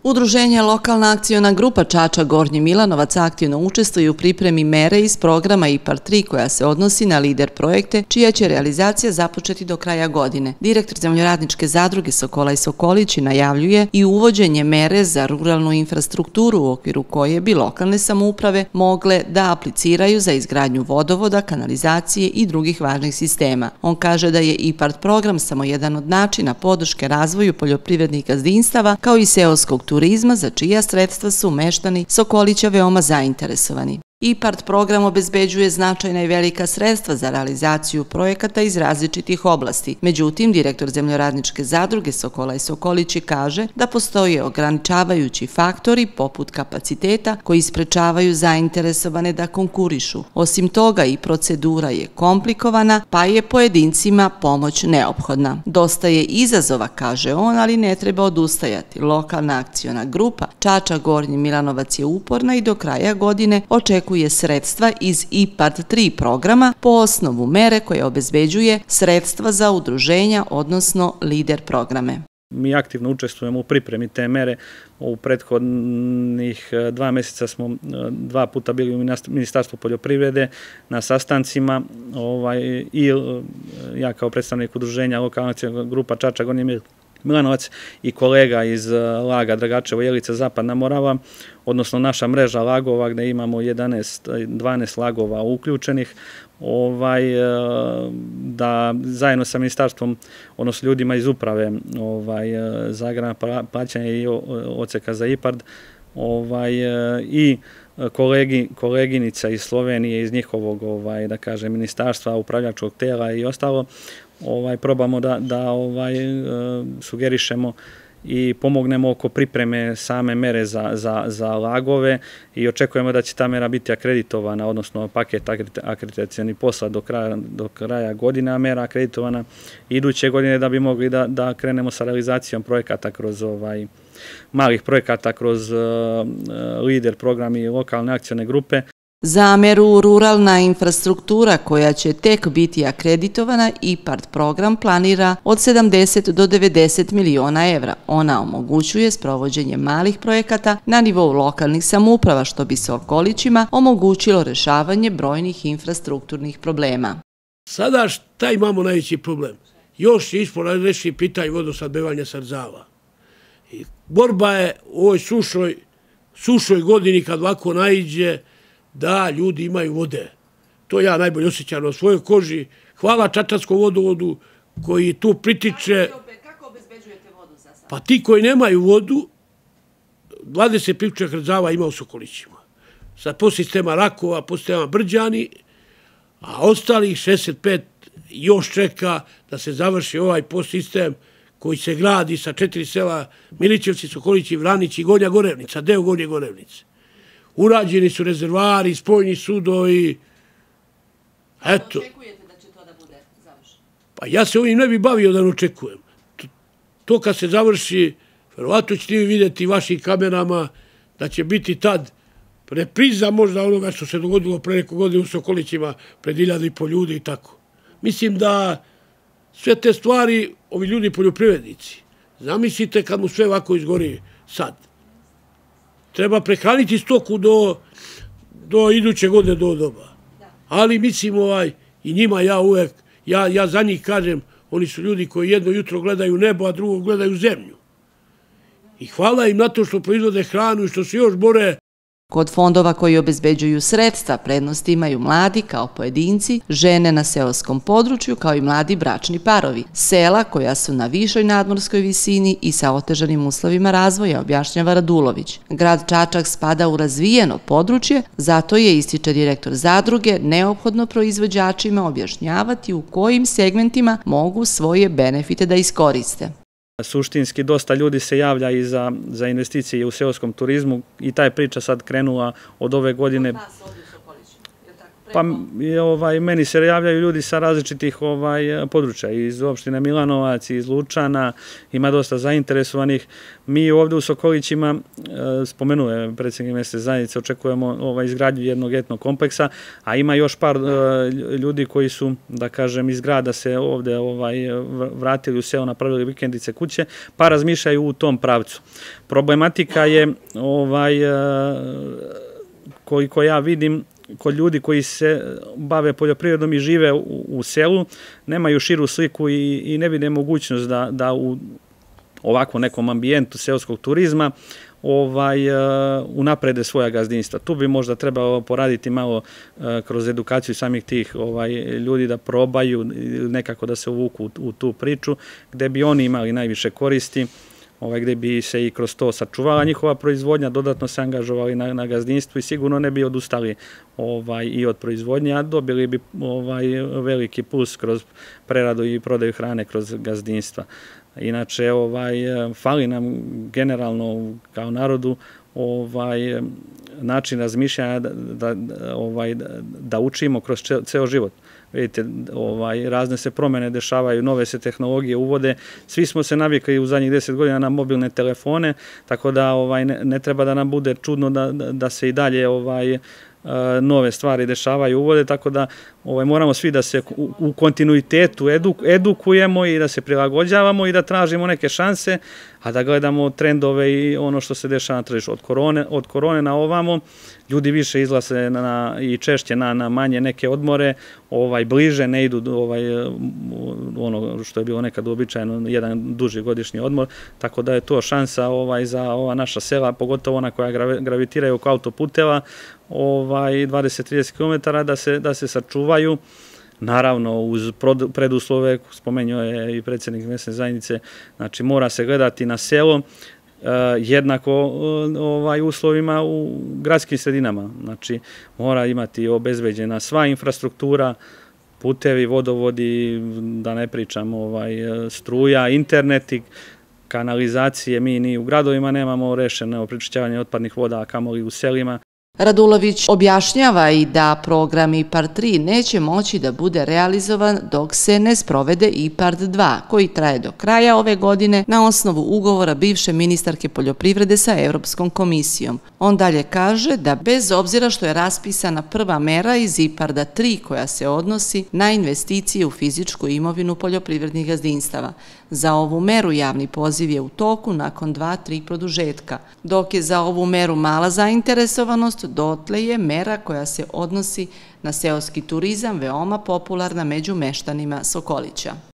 Udruženje Lokalna akciona grupa Čača Gornji Milanovac aktivno učestvuje u pripremi mere iz programa IPARD 3 koja se odnosi na lider projekte, čija će realizacija započeti do kraja godine. Direktor Zemljoradničke zadruge Sokola i Sokolići najavljuje i uvođenje mere za ruralnu infrastrukturu u okviru koje bi lokalne samouprave mogle da apliciraju za izgradnju vodovoda, kanalizacije i drugih važnih sistema. On kaže da je IPARD program samo jedan od načina podrške razvoju poljoprivrednih gazdinstava kao i seoskog turizma za čija sredstva su meštani Sokolića veoma zainteresovani. IPARD program obezbeđuje značajna i velika sredstva za realizaciju projekata iz različitih oblasti. Međutim, direktor Zemljoradničke zadruge Sokola i Sokolići kaže da postoje ograničavajući faktori poput kapaciteta koji sprečavaju zainteresovane da konkurišu. Osim toga i procedura je komplikovana, pa je pojedincima pomoć neophodna. Dosta je izazova, kaže on, ali ne treba odustajati. Lokalna akciona grupa Čača Gornji Milanovac je uporna i do kraja godine očekuje sredstva iz IPARD 3 programa po osnovu mere koje obezbeđuje sredstva za udruženja, odnosno lider programe. Mi aktivno učestvujemo u pripremi te mere. U prethodnih 2 mjeseca smo 2 puta bili u Ministarstvu poljoprivrede na sastancima i ja kao predstavnik udruženja Lokalna akciona grupa Čača Gornji Milanovac i kolega iz laga Dragačevo Jelica Zapadna Morava, odnosno naša mreža lagova gdje imamo 12 lagova uključenih, da zajedno sa ministarstvom, odnosno ljudima iz uprave za agrarna plaćanja i odseka za IPARD i koleginica iz Slovenije, iz njihovog, da kažem, ministarstva, upravljačkog tela i ostalo, probamo da sugerišemo i pomognemo oko pripreme same mere za lagove i očekujemo da će ta mera biti akreditovana, odnosno paket akreditacioni posla do kraja godine, a mera akreditovana iduće godine da bi mogli da krenemo sa realizacijom projekata kroz malih projekata kroz lider program i lokalne akcione grupe. Za meru ruralna infrastruktura koja će tek biti akreditovana, IPARD program planira od 70 do 90 miliona evra. Ona omogućuje sprovođenje malih projekata na nivou lokalnih samouprava, što bi se okolićima omogućilo rešavanje brojnih infrastrukturnih problema. Sada šta imamo najveći problem? Još je ispod reši pitanje vodosnabdevanja Srzava. Borba je u ovoj sušoj godini kad ovako naiđe da ljudi imaju vode. To ja najbolje osjećam na svojoj koži. Hvala Čačanskom vodovodu koji tu pritiče. Kako obezbeđujete vodu za sad? Pa ti koji nemaju vodu, 20 priključaka Srzava ima u Sokolićima. Sa podsistema Rakova, podsistema Brđani, a ostalih 65 još čeka da se završi ovaj podsistem koji se gradi sa 4 sela Milićevci, Sokolići, Vranić i Gornja Gorevnica, deo Gornje Gorevnice. Urađeni su rezervari, spojni sudovi. Eto. Očekujete da će to da bude završeno? Pa ja se ovim ne bi bavio da ne očekujem. To kad se završi, verovatno ćete vi vidjeti vašim kamerama da će biti tad repriza možda onoga što se dogodilo pre nekog godine u Sokolićima, pred 1500 ljudi i tako. Mislim da sve te stvari, ovi ljudi poljoprivrednici, zamislite kad mu sve ovako izgori sad. Treba prehraniti stoku do iduće godine, do doba. Ali mislim i njima ja uvek, ja za njih kažem, oni su ljudi koji jedno jutro gledaju nebo, a drugo gledaju zemlju. I hvala im na to što proizvode hranu i što se još bore. Kod fondova koji obezbeđuju sredstva prednost imaju mladi kao pojedinci, žene na seoskom području kao i mladi bračni parovi, sela koja su na višoj nadmorskoj visini i sa otežanim uslovima razvoja, objašnjava Radulović. Grad Čačak spada u razvijeno područje, zato je, ističe direktor zadruge, neophodno proizvođačima objašnjavati u kojim segmentima mogu svoje benefite da iskoriste. Suštinski dosta ljudi se javlja i za investicije u seoskom turizmu i ta je priča sad krenula od ove godine. Od vas ovdje u Sokolićima, je li tako? Pa meni se javljaju ljudi sa različitih područja, iz opštine Milanovac, iz Lučana, ima dosta zainteresovanih. Mi ovdje u Sokolićima spomenuo je predsjednik mesne zajednice, očekujemo izgradnju jednog etnog kompleksa, a ima još par ljudi koji su, da kažem, iz grada se ovde vratili u selo, napravili vikendice, kuće, pa razmišljaju u tom pravcu. Problematika je, koliko ja vidim, kod ljudi koji se bave poljoprivredom i žive u selu, nemaju širu sliku i ne vide mogućnost da u ovakvom nekom ambijentu seoskog turizma unaprede svoja gazdinstva. Tu bi možda trebalo poraditi malo kroz edukaciju samih tih ljudi da probaju nekako da se uvuku u tu priču, gde bi oni imali najviše koristi, gde bi se i kroz to sačuvala njihova proizvodnja, dodatno se angažovali na gazdinstvu i sigurno ne bi odustali i od proizvodnje, a dobili bi veliki plus kroz preradu i prodaju hrane kroz gazdinstva. Inače, fali nam generalno kao narodu način razmišljanja da učimo kroz ceo život. Vidite, razne se promene dešavaju, nove se tehnologije uvode, svi smo se navikli u zadnjih 10 godina na mobilne telefone, tako da ne treba da nam bude čudno da se i dalje nove stvari dešavaju, uvode, tako da moramo svi da se u kontinuitetu edukujemo i da se prilagođavamo i da tražimo neke šanse, a da gledamo trendove i ono što se dešava na tržištu. Od korone na ovamo ljudi više izlaze i češće na manje neke odmore, bliže ne idu ono što je bilo nekad uobičajeno, jedan duži godišnji odmor, tako da je to šansa za ova naša sela, pogotovo ona koja gravitiraju oko autoputeva, 20-30 km da se sačuvaju. Naravno, uz preduslove, spomenuo je i predsjednik mesne zajednice, znači mora se gledati na selo jednako uslovima u gradskim sredinama. Znači, mora imati obezbeđena sva infrastruktura, putevi, vodovodi, da ne pričam, struja, internet i kanalizacije. Mi ni u gradovima nemamo rešeno prečišćavanje otpadnih voda, a kamoli u selima. Radulović objašnjava i da program IPARD 3 neće moći da bude realizovan dok se ne sprovede IPARD 2, koji traje do kraja ove godine na osnovu ugovora bivše ministarke poljoprivrede sa Evropskom komisijom. On dalje kaže da bez obzira što je raspisana prva mera iz IPARD-a 3 koja se odnosi na investicije u fizičku imovinu poljoprivrednih gazdinstava, za ovu meru javni poziv je u toku nakon 2-3 produžetka, dok je za ovu meru mala zainteresovanost, dotle je mera koja se odnosi na seoski turizam veoma popularna među meštanima Sokolića.